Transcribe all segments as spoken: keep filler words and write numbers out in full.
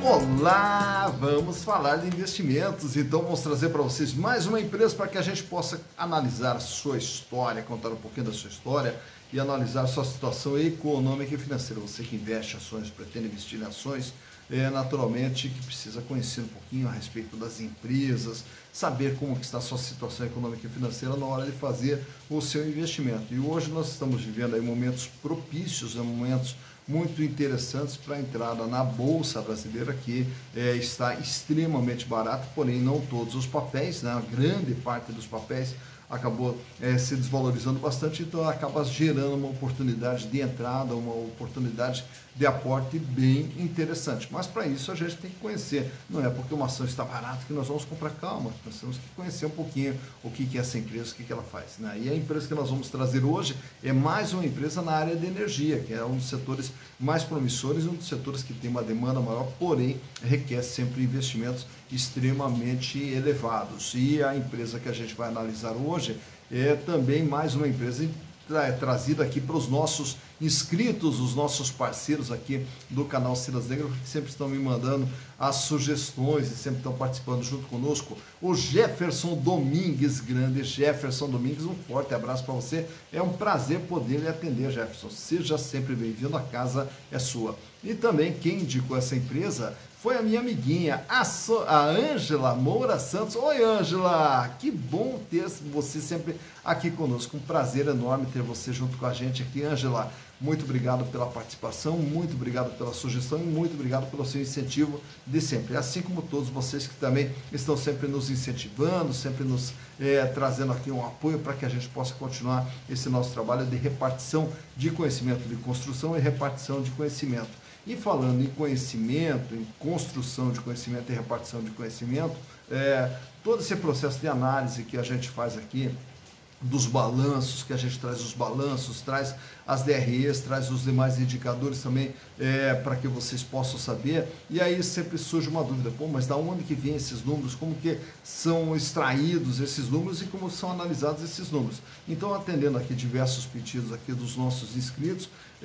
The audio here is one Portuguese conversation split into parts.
Olá, vamos falar de investimentos, então vamos trazer para vocês mais uma empresa para que a gente possa analisar a sua história, contar um pouquinho da sua história e analisar a sua situação econômica e financeira. Você que investe em ações, pretende investir em ações, é, naturalmente que precisa conhecer um pouquinho a respeito das empresas, saber como que está a sua situação econômica e financeira na hora de fazer o seu investimento. E hoje nós estamos vivendo aí momentos propícios, né, momentos muito interessantes para a entrada na Bolsa Brasileira, que é, está extremamente barato, porém não todos os papéis, né, a grande parte dos papéis acabou é, se desvalorizando bastante, então acaba gerando uma oportunidade de entrada, uma oportunidade de aporte bem interessante. Mas para isso a gente tem que conhecer, não é porque uma ação está barata que nós vamos comprar, calma, nós temos que conhecer um pouquinho o que é essa empresa, o que ela faz, né? E a empresa que nós vamos trazer hoje é mais uma empresa na área de energia, que é um dos setores mais promissores, um dos setores que tem uma demanda maior, porém requer sempre investimentos extremamente elevados. E a empresa que a gente vai analisar hoje é também mais uma empresa tra trazida aqui para os nossos inscritos, os nossos parceiros aqui do canal Silas Negro, que sempre estão me mandando as sugestões e sempre estão participando junto conosco. O Jefferson Domingues, grande Jefferson Domingues, um forte abraço para você. É um prazer poder lhe atender, Jefferson. Seja sempre bem-vindo, a casa é sua. E também quem indicou essa empresa foi a minha amiguinha, a Ângela Moura Santos. Oi, Ângela, que bom ter você sempre aqui conosco. Um prazer enorme ter você junto com a gente aqui, Ângela. Muito obrigado pela participação, muito obrigado pela sugestão e muito obrigado pelo seu incentivo de sempre. Assim como todos vocês que também estão sempre nos incentivando, sempre nos é, trazendo aqui um apoio para que a gente possa continuar esse nosso trabalho de repartição de conhecimento, de construção e repartição de conhecimento. E falando em conhecimento, em construção de conhecimento e repartição de conhecimento, é, todo esse processo de análise que a gente faz aqui, dos balanços, que a gente traz os balanços, traz as D R Es, traz os demais indicadores também é, para que vocês possam saber. E aí sempre surge uma dúvida, pô, mas da onde que vem esses números, como que são extraídos esses números e como são analisados esses números? Então, atendendo aqui diversos pedidos aqui dos nossos inscritos,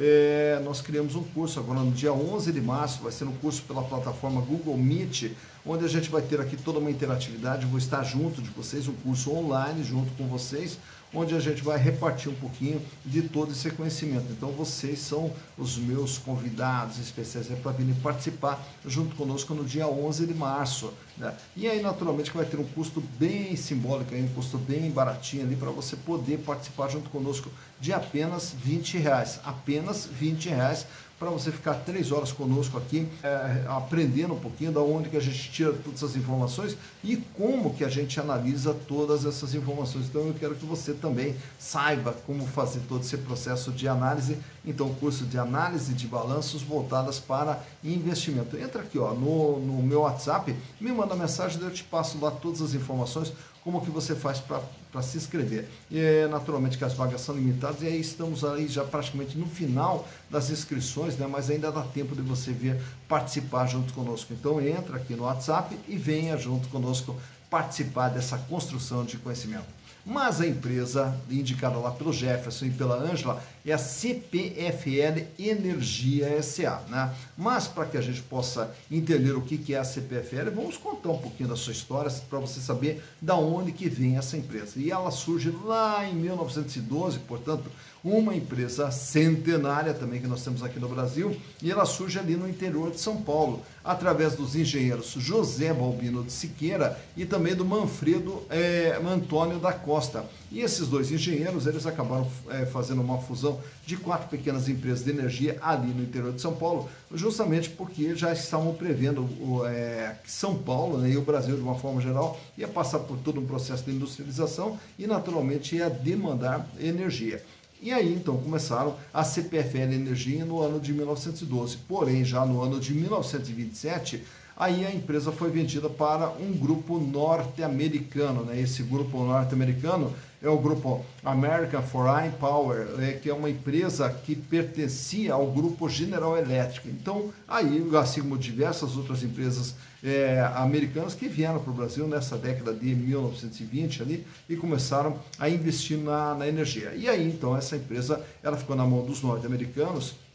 é, nós criamos um curso agora no dia onze de março, vai ser um curso pela plataforma Google Meet, onde a gente vai ter aqui toda uma interatividade, vou estar junto de vocês, um curso online junto com vocês, onde a gente vai repartir um pouquinho de todo esse conhecimento. Então vocês são os meus convidados especiais para virem participar junto conosco no dia onze de março, né? E aí naturalmente que vai ter um custo bem simbólico, um custo bem baratinho ali para você poder participar junto conosco de apenas vinte reais, apenas vinte reais, para você ficar três horas conosco aqui, é, aprendendo um pouquinho da onde que a gente tira todas essas informações e como que a gente analisa todas essas informações. Então eu quero que você também saiba como fazer todo esse processo de análise. Então, curso de análise de balanços voltadas para investimento. Entra aqui ó, no, no meu WhatsApp, me manda mensagem, eu te passo lá todas as informações, como que você faz para se inscrever. E é, naturalmente que as vagas são limitadas e aí estamos aí já praticamente no final das inscrições, né? Mas ainda dá tempo de você vir participar junto conosco. Então entra aqui no WhatsApp e venha junto conosco participar dessa construção de conhecimento. Mas a empresa indicada lá pelo Jefferson e pela Ângela é a C P F L Energia S A, né? Mas para que a gente possa entender o que é a C P F L, vamos contar um pouquinho da sua história para você saber da onde que vem essa empresa. E ela surge lá em mil novecentos e doze, portanto, uma empresa centenária também que nós temos aqui no Brasil, e ela surge ali no interior de São Paulo, através dos engenheiros José Balbino de Siqueira e também do Manfredo é, Antônio da Costa. E esses dois engenheiros, eles acabaram é, fazendo uma fusão de quatro pequenas empresas de energia ali no interior de São Paulo, justamente porque já estavam prevendo o, é, que São Paulo, né, e o Brasil de uma forma geral ia passar por todo um processo de industrialização e naturalmente ia demandar energia. E aí, então, começaram a C P F L Energia no ano de mil novecentos e doze. Porém, já no ano de mil novecentos e vinte e sete, aí a empresa foi vendida para um grupo norte-americano, né? Esse grupo norte-americano é o grupo American Foreign Power, é, que é uma empresa que pertencia ao grupo General Electric. Então, aí, assim como diversas outras empresas é, americanas que vieram para o Brasil nessa década de mil novecentos e vinte ali e começaram a investir na, na energia. E aí, então, essa empresa ela ficou na mão dos norte-americanos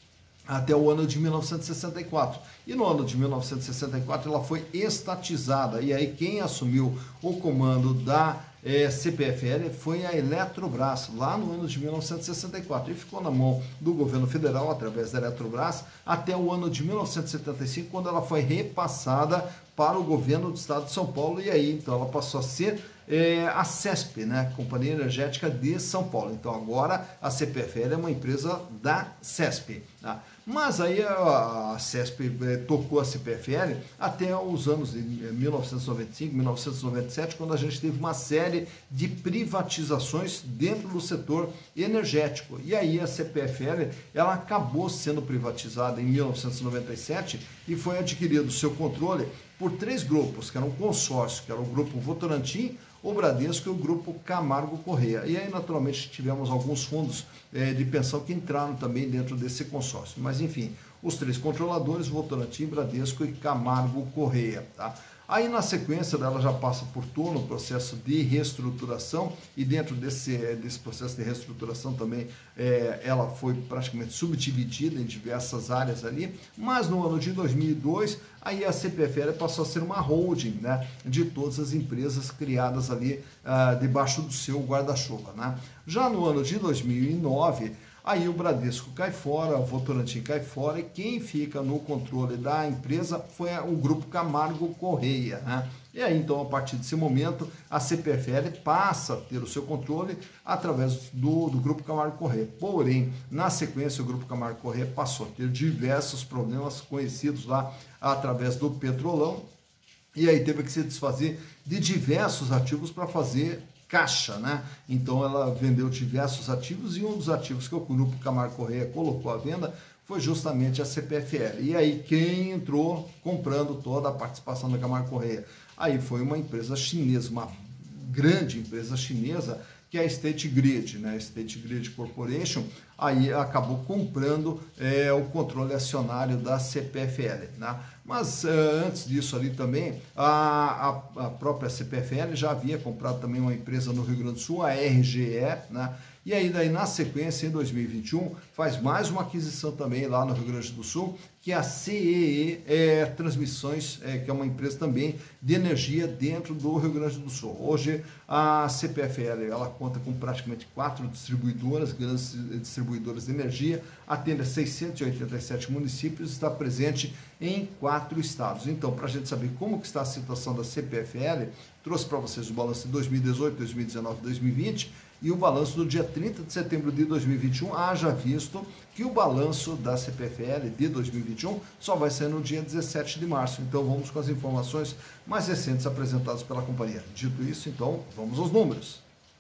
até o ano de mil novecentos e sessenta e quatro. E no ano de mil novecentos e sessenta e quatro ela foi estatizada. E aí quem assumiu o comando da é, C P F L foi a Eletrobras, lá no ano de mil novecentos e sessenta e quatro. E ficou na mão do governo federal, através da Eletrobras, até o ano de mil novecentos e setenta e cinco, quando ela foi repassada para o governo do estado de São Paulo. E aí, então, ela passou a ser é, a CESP, né, Companhia Energética de São Paulo. Então, agora a C P F L é uma empresa da CESP, tá? Mas aí a, a CESP é, tocou a C P F L até os anos de mil novecentos e noventa e cinco, mil novecentos e noventa e sete, quando a gente teve uma série de privatizações dentro do setor energético. E aí a C P F L ela acabou sendo privatizada em mil novecentos e noventa e sete e foi adquirido o seu controle por três grupos, que eram um consórcio, que era o Grupo Votorantim, o Bradesco e o Grupo Camargo Corrêa. E aí, naturalmente, tivemos alguns fundos eh, de pensão que entraram também dentro desse consórcio. Mas, enfim, os três controladores, Votorantim, Bradesco e Camargo Corrêa, tá? Aí, na sequência, ela já passa por todo o processo de reestruturação e dentro desse, desse processo de reestruturação também é, ela foi praticamente subdividida em diversas áreas ali, mas no ano de dois mil e dois, aí a C P F L passou a ser uma holding, né, de todas as empresas criadas ali ah, debaixo do seu guarda-chuva, né? Já no ano de dois mil e nove, aí o Bradesco cai fora, o Votorantim cai fora e quem fica no controle da empresa foi o Grupo Camargo Corrêa, né? E aí, então, a partir desse momento, a C P F L passa a ter o seu controle através do, do Grupo Camargo Corrêa. Porém, na sequência, o Grupo Camargo Corrêa passou a ter diversos problemas conhecidos lá através do Petrolão e aí teve que se desfazer de diversos ativos para fazer caixa, né? Então ela vendeu diversos ativos e um dos ativos que o Grupo Camargo Corrêa colocou à venda foi justamente a C P F L. E aí quem entrou comprando toda a participação da Camargo Corrêa? Aí foi uma empresa chinesa, uma grande empresa chinesa, que é a State Grid, né? State Grid Corporation, aí acabou comprando é, o controle acionário da C P F L, né? Mas uh, antes disso ali também, a, a, a própria C P F L já havia comprado também uma empresa no Rio Grande do Sul, a R G E, né? E aí daí na sequência, em dois mil e vinte e um, faz mais uma aquisição também lá no Rio Grande do Sul, que é a C E E é, Transmissões, é, que é uma empresa também de energia dentro do Rio Grande do Sul. Hoje a C P F L ela conta com praticamente quatro distribuidoras, grandes distribuidoras de energia, atende a seiscentos e oitenta e sete municípios, está presente em quatro estados. Então, para a gente saber como que está a situação da C P F L, trouxe para vocês o balanço de dois mil e dezoito, dois mil e dezenove, dois mil e vinte e o balanço do dia trinta de setembro de dois mil e vinte e um, haja visto que o balanço da C P F L de dois mil e vinte e um só vai sair no dia dezessete de março. Então vamos com as informações mais recentes apresentadas pela companhia. Dito isso, então vamos aos números.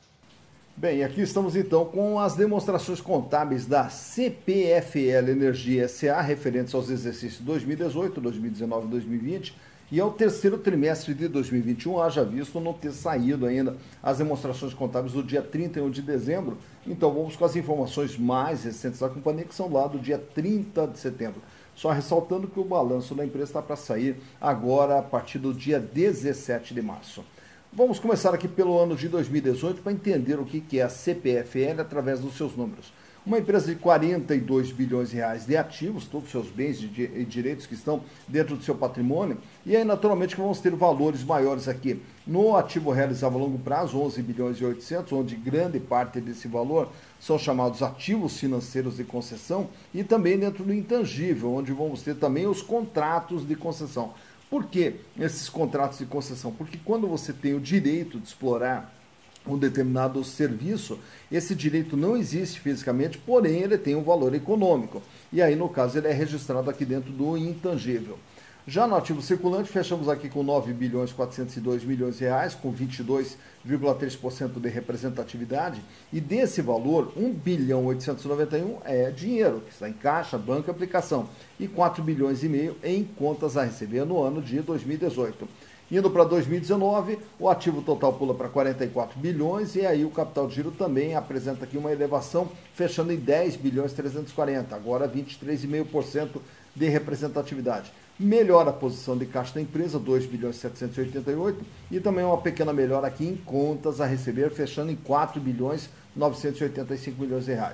Bem, aqui estamos então com as demonstrações contábeis da C P F L Energia S A referentes aos exercícios dois mil e dezoito, dois mil e dezenove e dois mil e vinte e ao terceiro trimestre de dois mil e vinte e um, haja visto não ter saído ainda as demonstrações contábeis do dia trinta e um de dezembro. Então vamos com as informações mais recentes da companhia, que são lá do dia trinta de setembro. Só ressaltando que o balanço da empresa está para sair agora a partir do dia dezessete de março. Vamos começar aqui pelo ano de dois mil e dezoito para entender o que é a C P F L através dos seus números. Uma empresa de quarenta e dois bilhões de reais de ativos, todos os seus bens e direitos que estão dentro do seu patrimônio, e aí naturalmente que vamos ter valores maiores aqui. No ativo realizado a longo prazo, onze bilhões e oitocentos, onde grande parte desse valor são chamados ativos financeiros de concessão, e também dentro do intangível, onde vamos ter também os contratos de concessão. Por que esses contratos de concessão? Porque quando você tem o direito de explorar um determinado serviço, esse direito não existe fisicamente, porém ele tem um valor econômico. E aí, no caso, ele é registrado aqui dentro do intangível. Já no ativo circulante, fechamos aqui com nove bilhões e quatrocentos e dois milhões de reais, com vinte e dois vírgula três por cento de representatividade, e desse valor, um bilhão oitocentos e noventa e um é dinheiro, que está em caixa, banco e aplicação, e quatro bilhões e meio em contas a receber no ano de dois mil e dezoito. Indo para dois mil e dezenove, o ativo total pula para quarenta e quatro bilhões e aí o capital de giro também apresenta aqui uma elevação, fechando em dez bilhões e trezentos e quarenta, agora vinte e três vírgula cinco por cento de representatividade. Melhora a posição de caixa da empresa, dois bilhões e setecentos e oitenta e oito, e também uma pequena melhora aqui em contas a receber, fechando em quatro bilhões e novecentos e oitenta e cinco milhões de reais.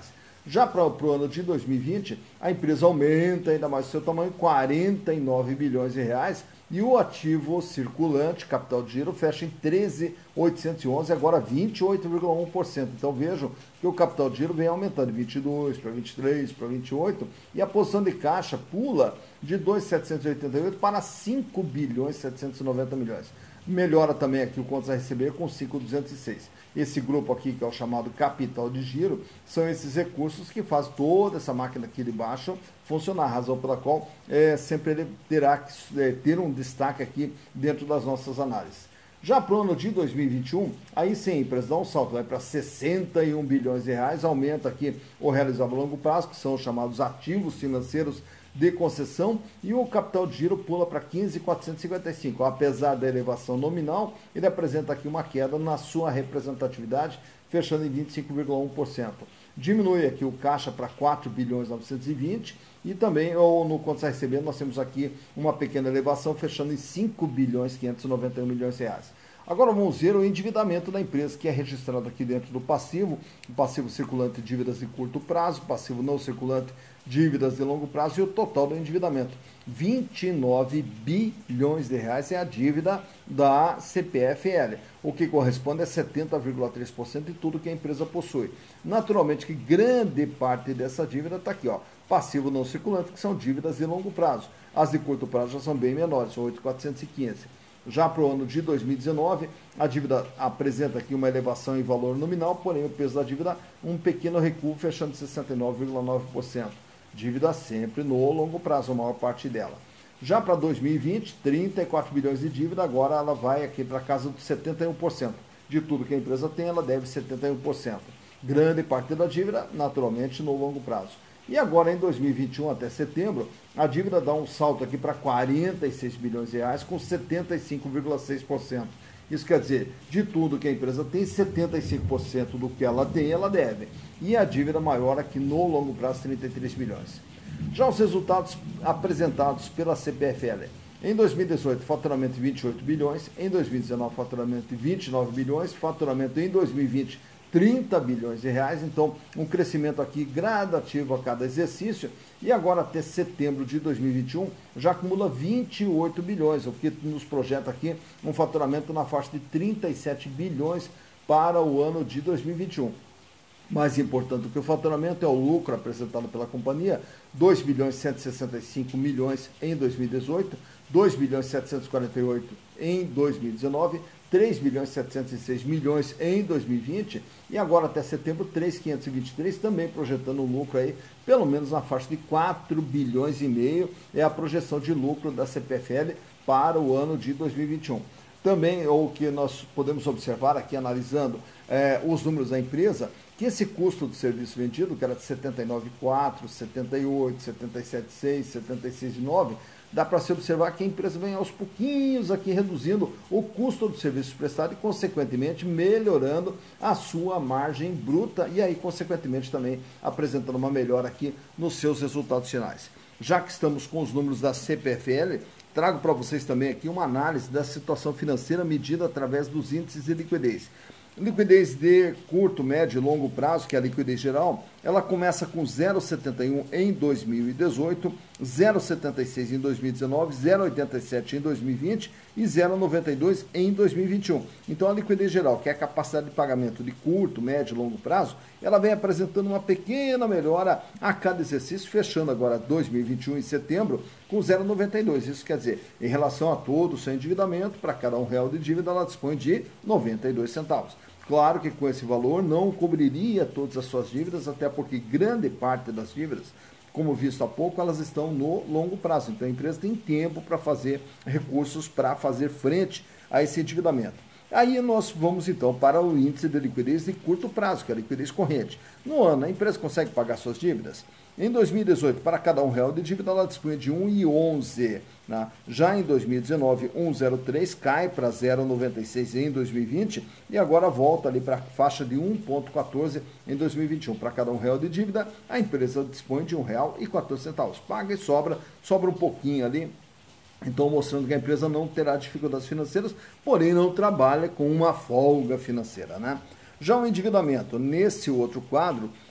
Já para o ano de dois mil e vinte, a empresa aumenta ainda mais o seu tamanho, quarenta e nove bilhões de reais, e o ativo circulante, capital de giro, fecha em treze mil oitocentos e onze, agora vinte e oito vírgula um por cento. Então vejam que o capital de giro vem aumentando de vinte e dois para vinte e três para vinte e oito, e a posição de caixa pula de dois mil setecentos e oitenta e oito para cinco bilhões setecentos e noventa milhões. Melhora também aqui o contas a receber com cinco mil duzentos e seis. Esse grupo aqui, que é o chamado capital de giro, são esses recursos que fazem toda essa máquina aqui de baixo funcionar, a razão pela qual é, sempre ele terá que é, ter um destaque aqui dentro das nossas análises. Já para o ano de dois mil e vinte e um, aí sim, a empresa dá um salto, vai para sessenta e um bilhões de reais, aumenta aqui o realizável a longo prazo, que são os chamados ativos financeiros de concessão, e o capital de giro pula para quinze mil quatrocentos e cinquenta e cinco. Apesar da elevação nominal, ele apresenta aqui uma queda na sua representatividade, fechando em vinte e cinco vírgula um por cento. Diminui aqui o caixa para quatro bilhões novecentos e vinte, e também ou no contas a receber nós temos aqui uma pequena elevação, fechando em cinco bilhões quinhentos e noventa e um milhões de reais. Agora vamos ver o endividamento da empresa, que é registrado aqui dentro do passivo, o passivo circulante dívidas de curto prazo, passivo não circulante dívidas de longo prazo, e o total do endividamento. vinte e nove bilhões de reais é a dívida da C P F L, o que corresponde a setenta vírgula três por cento de tudo que a empresa possui. Naturalmente que grande parte dessa dívida está aqui, ó, passivo não circulante, que são dívidas de longo prazo. As de curto prazo já são bem menores, são oito mil quatrocentos e quinze. Já para o ano de dois mil e dezenove, a dívida apresenta aqui uma elevação em valor nominal, porém o peso da dívida um pequeno recuo, fechando sessenta e nove vírgula nove por cento. Dívida sempre no longo prazo, a maior parte dela. Já para dois mil e vinte, trinta e quatro bilhões de dívida, agora ela vai aqui para casa dos setenta e um por cento. De tudo que a empresa tem, ela deve setenta e um por cento. Grande parte da dívida, naturalmente, no longo prazo. E agora, em dois mil e vinte e um até setembro, a dívida dá um salto aqui para quarenta e seis bilhões de reais, com setenta e cinco vírgula seis por cento. Isso quer dizer, de tudo que a empresa tem, setenta e cinco por cento do que ela tem, ela deve. E a dívida maior aqui no longo prazo, trinta e três bilhões. Já os resultados apresentados pela C P F L. Em dois mil e dezoito, faturamento de vinte e oito bilhões, em dois mil e dezenove, faturamento de vinte e nove bilhões, faturamento em dois mil e vinte, trinta bilhões de reais, então um crescimento aqui gradativo a cada exercício, e agora até setembro de dois mil e vinte e um já acumula vinte e oito bilhões, o que nos projeta aqui um faturamento na faixa de trinta e sete bilhões para o ano de dois mil e vinte e um. Mais importante do que o faturamento é o lucro apresentado pela companhia, dois bilhões cento e sessenta e cinco milhões em dois mil e dezoito, dois bilhões setecentos e quarenta e oito em dois mil e dezenove, três bilhões setecentos e seis milhões em dois mil e vinte, e agora até setembro três mil quinhentos e vinte e três, também projetando um lucro aí pelo menos na faixa de quatro bilhões e meio, é a projeção de lucro da C P F L para o ano de dois mil e vinte e um. Também o que nós podemos observar aqui analisando é, os números da empresa, que esse custo do serviço vendido, que era de setenta e nove vírgula quatro, setenta e oito, setenta e sete vírgula seis, setenta e seis vírgula nove, dá para se observar que a empresa vem aos pouquinhos aqui reduzindo o custo do serviço prestado e, consequentemente, melhorando a sua margem bruta e aí, consequentemente, também apresentando uma melhora aqui nos seus resultados finais. Já que estamos com os números da C P F L, trago para vocês também aqui uma análise da situação financeira medida através dos índices de liquidez. Liquidez de curto, médio e longo prazo, que é a liquidez geral, ela começa com zero vírgula setenta e um em dois mil e dezoito, zero vírgula setenta e seis em dois mil e dezenove, zero vírgula oitenta e sete em dois mil e vinte e zero vírgula noventa e dois em dois mil e vinte e um. Então a liquidez geral, que é a capacidade de pagamento de curto, médio e longo prazo, ela vem apresentando uma pequena melhora a cada exercício, fechando agora dois mil e vinte e um em setembro com zero vírgula noventa e dois. Isso quer dizer, em relação a todo o seu endividamento, para cada um real de dívida, ela dispõe de noventa e dois centavos. Claro que com esse valor não cobriria todas as suas dívidas, até porque grande parte das dívidas, como visto há pouco, elas estão no longo prazo. Então a empresa tem tempo para fazer recursos para fazer frente a esse endividamento. Aí nós vamos então para o índice de liquidez de curto prazo, que é a liquidez corrente. No ano, a empresa consegue pagar suas dívidas? Em dois mil e dezoito, para cada um real de dívida, ela dispunha de um vírgula onze. Né? Já em dois mil e dezenove, um vírgula zero três, cai para zero vírgula noventa e seis em dois mil e vinte e agora volta ali para a faixa de um vírgula quatorze em dois mil e vinte e um. Para cada um real de dívida, a empresa dispõe de um real e quatorze centavos. Paga e sobra, sobra um pouquinho ali. Então, mostrando que a empresa não terá dificuldades financeiras, porém não trabalha com uma folga financeira, né? Já o endividamento, nesse outro quadro,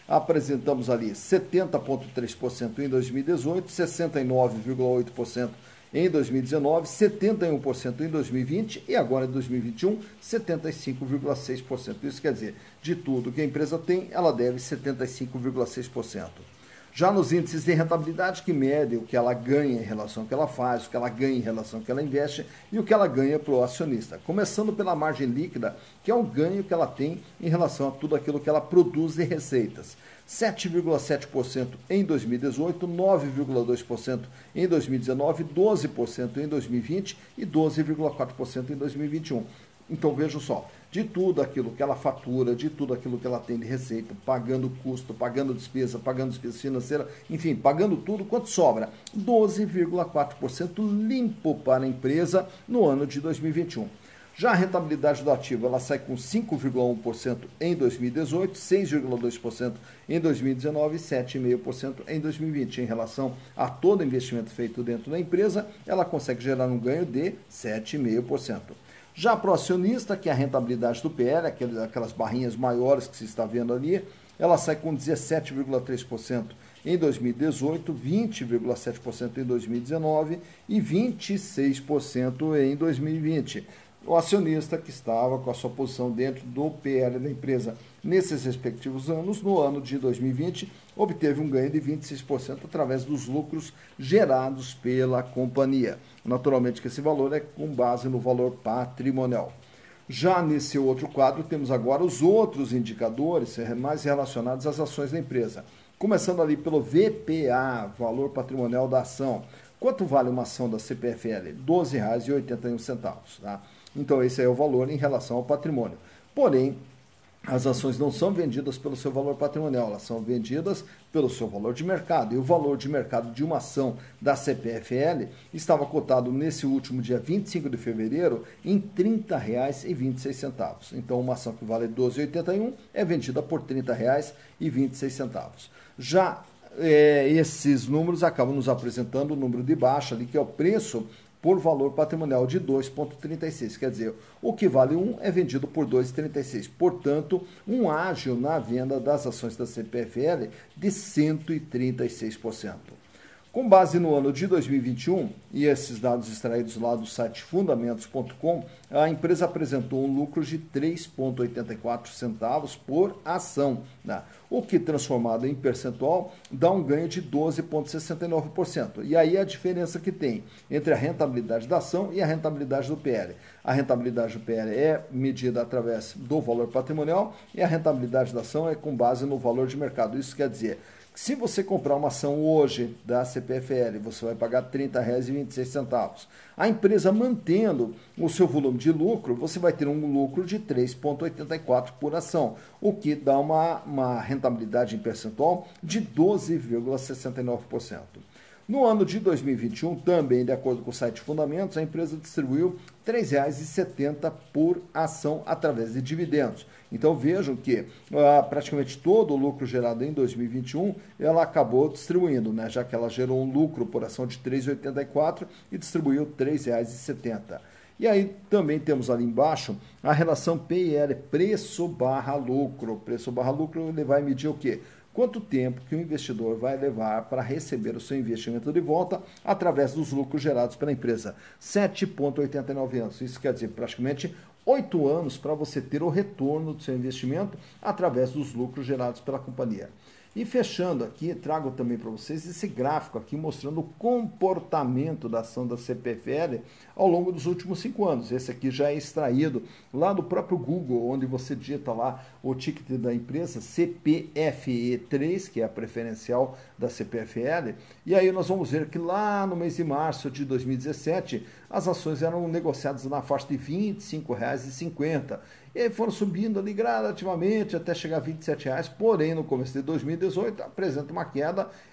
apresentamos ali setenta vírgula três por cento em dois mil e dezoito, sessenta e nove vírgula oito por cento em dois mil e dezenove, setenta e um por cento em dois mil e vinte e agora em dois mil e vinte e um, setenta e cinco vírgula seis por cento. Isso quer dizer, de tudo que a empresa tem, ela deve setenta e cinco vírgula seis por cento. Já nos índices de rentabilidade, que medem o que ela ganha em relação ao que ela faz, o que ela ganha em relação ao que ela investe e o que ela ganha para o acionista. Começando pela margem líquida, que é o ganho que ela tem em relação a tudo aquilo que ela produz de receitas. sete vírgula sete por cento em dois mil e dezoito, nove vírgula dois por cento em dois mil e dezenove, doze por cento em dois mil e vinte e doze vírgula quatro por cento em dois mil e vinte e um. Então vejam só, de tudo aquilo que ela fatura, de tudo aquilo que ela tem de receita, pagando custo, pagando despesa, pagando despesa financeira, enfim, pagando tudo, quanto sobra? doze vírgula quatro por cento limpo para a empresa no ano de dois mil e vinte e um. Já a rentabilidade do ativo, ela sai com cinco vírgula um por cento em dois mil e dezoito, seis vírgula dois por cento em dois mil e dezenove e sete vírgula cinco por cento em dois mil e vinte. Em relação a todo investimento feito dentro da empresa, ela consegue gerar um ganho de sete vírgula cinco por cento. Já para o acionista, que é a rentabilidade do P L, aquelas barrinhas maiores que se está vendo ali, ela sai com dezessete vírgula três por cento em dois mil e dezoito, vinte vírgula sete por cento em dois mil e dezenove e vinte e seis por cento em dois mil e vinte. O acionista que estava com a sua posição dentro do P L da empresa nesses respectivos anos, no ano de dois mil e vinte, obteve um ganho de vinte e seis por cento através dos lucros gerados pela companhia. Naturalmente que esse valor é com base no valor patrimonial. Já nesse outro quadro, temos agora os outros indicadores mais relacionados às ações da empresa. Começando ali pelo V P A, valor patrimonial da ação. Quanto vale uma ação da C P F L? doze reais e oitenta e um centavos. Tá? Então esse é o valor em relação ao patrimônio. Porém, as ações não são vendidas pelo seu valor patrimonial, elas são vendidas pelo seu valor de mercado. E o valor de mercado de uma ação da C P F L estava cotado nesse último dia vinte e cinco de fevereiro em trinta reais e vinte e seis centavos. Então uma ação que vale doze reais e oitenta e um centavos é vendida por trinta reais e vinte e seis centavos. Já é, esses números acabam nos apresentando o número de baixo ali, que é o preço por valor patrimonial de dois vírgula trinta e seis, quer dizer, o que vale um é vendido por dois vírgula trinta e seis, portanto, um ágio na venda das ações da C P F L de cento e trinta e seis por cento. Com base no ano de dois mil e vinte e um, e esses dados extraídos lá do site fundamentos ponto com, a empresa apresentou um lucro de três vírgula oitenta e quatro centavos por ação, né? O que transformado em percentual dá um ganho de doze vírgula sessenta e nove por cento. E aí a diferença que tem entre a rentabilidade da ação e a rentabilidade do P L. A rentabilidade do P L é medida através do valor patrimonial e a rentabilidade da ação é com base no valor de mercado. Isso quer dizer, se você comprar uma ação hoje da C P F L, você vai pagar trinta reais e vinte e seis centavos. A empresa mantendo o seu volume de lucro, você vai ter um lucro de três vírgula oitenta e quatro por ação, o que dá uma, uma rentabilidade em percentual de doze vírgula sessenta e nove por cento. No ano de dois mil e vinte e um, também de acordo com o site Fundamentos, a empresa distribuiu três reais e setenta centavos por ação através de dividendos. Então vejam que ah, praticamente todo o lucro gerado em dois mil e vinte e um, ela acabou distribuindo, né, já que ela gerou um lucro por ação de três reais e oitenta e quatro centavos e distribuiu três reais e setenta centavos. E aí também temos ali embaixo a relação P e L, preço barra lucro. Preço barra lucro, ele vai medir o quê? Quanto tempo que o investidor vai levar para receber o seu investimento de volta através dos lucros gerados pela empresa. sete vírgula oitenta e nove anos. Isso quer dizer praticamente oito anos para você ter o retorno do seu investimento através dos lucros gerados pela companhia. E fechando aqui, trago também para vocês esse gráfico aqui mostrando o comportamento da ação da C P F L ao longo dos últimos cinco anos. Esse aqui já é extraído lá do próprio Google, onde você digita lá o ticket da empresa C P F E três, que é a preferencial da C P F L. E aí nós vamos ver que lá no mês de março de dois mil e dezessete, as ações eram negociadas na faixa de vinte e cinco reais e cinquenta centavos. E aí foram subindo ali gradativamente até chegar a vinte e sete reais, porém no começo de dois mil e dezoito apresenta uma queda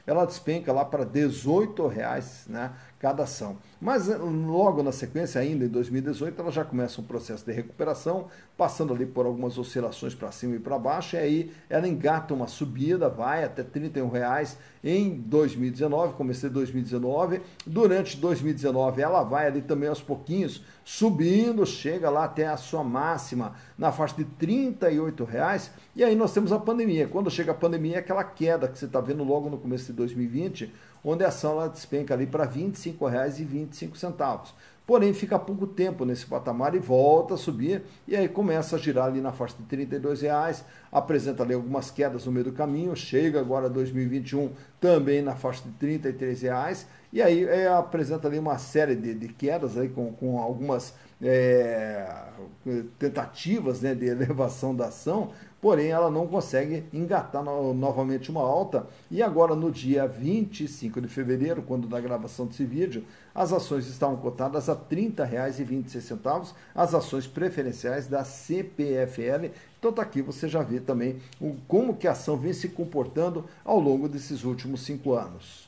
ela despenca lá para dezoito reais, né, cada ação. Mas logo na sequência, ainda em dois mil e dezoito, ela já começa um processo de recuperação, passando ali por algumas oscilações para cima e para baixo, e aí ela engata uma subida, vai até trinta e um reais em dois mil e dezenove, comecei dois mil e dezenove, durante dois mil e dezenove ela vai ali também aos pouquinhos, subindo, chega lá até a sua máxima, na faixa de trinta e oito reais, e aí nós temos a pandemia. Quando chega a pandemia, é aquela queda que você está vendo logo no começo de dois mil e vinte, onde a ação ela despenca ali para vinte e cinco reais e vinte e cinco centavos. Porém, fica pouco tempo nesse patamar e volta a subir, e aí começa a girar ali na faixa de trinta e dois reais, apresenta ali algumas quedas no meio do caminho, chega agora dois mil e vinte e um também na faixa de trinta e três reais, e aí é, apresenta ali uma série de, de quedas aí com, com algumas é, tentativas, né, de elevação da ação, porém ela não consegue engatar no, novamente uma alta, e agora no dia vinte e cinco de fevereiro, quando da gravação desse vídeo, as ações estavam cotadas a trinta reais e vinte e seis centavos, as ações preferenciais da C P F L. Então tá aqui, você já vê também o, como que a ação vem se comportando ao longo desses últimos cinco anos.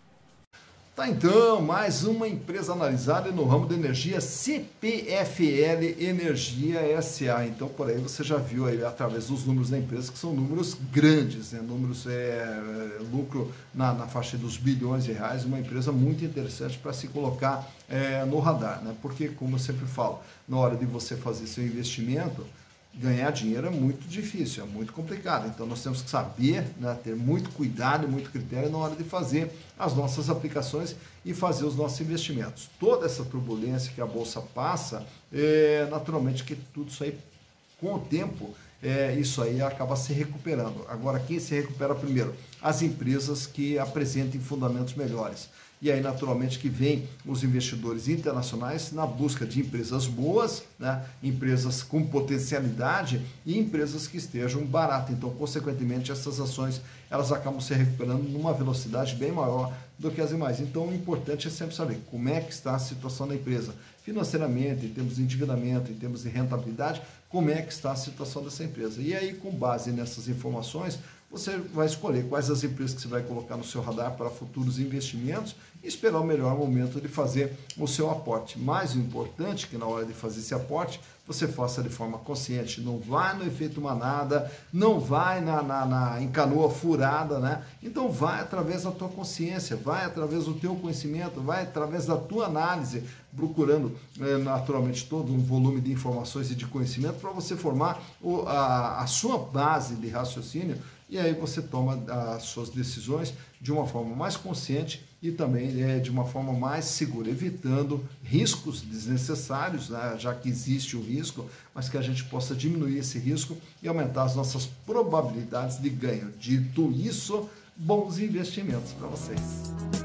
Tá, então, mais uma empresa analisada no ramo de energia, C P F L Energia S A. Então, por aí você já viu aí, através dos números da empresa, que são números grandes, né? Números, é, lucro na, na faixa dos bilhões de reais, uma empresa muito interessante para se colocar é, no radar, né? Porque, como eu sempre falo, na hora de você fazer seu investimento, ganhar dinheiro é muito difícil, é muito complicado. Então nós temos que saber, né, ter muito cuidado e muito critério na hora de fazer as nossas aplicações e fazer os nossos investimentos. Toda essa turbulência que a Bolsa passa, é, naturalmente que tudo isso aí, com o tempo, é, isso aí acaba se recuperando. Agora, quem se recupera primeiro? As empresas que apresentem fundamentos melhores. E aí, naturalmente, que vem os investidores internacionais na busca de empresas boas, né? Empresas com potencialidade e empresas que estejam baratas. Então, consequentemente, essas ações elas acabam se recuperando numa velocidade bem maior do que as demais. Então, o importante é sempre saber como é que está a situação da empresa. Financeiramente, em termos de endividamento, em termos de rentabilidade, como é que está a situação dessa empresa. E aí, com base nessas informações, você vai escolher quais as empresas que você vai colocar no seu radar para futuros investimentos e esperar o melhor momento de fazer o seu aporte. Mais importante que na hora de fazer esse aporte, você faça de forma consciente, não vai no efeito manada, não vai na, na, na em canoa furada, né? Então vai através da tua consciência, vai através do teu conhecimento, vai através da tua análise, procurando eh, naturalmente todo um volume de informações e de conhecimento para você formar o, a, a sua base de raciocínio, e aí você toma as suas decisões de uma forma mais consciente e também é, de uma forma mais segura, evitando riscos desnecessários, né, já que existe o risco, mas que a gente possa diminuir esse risco e aumentar as nossas probabilidades de ganho. Dito isso, bons investimentos para vocês.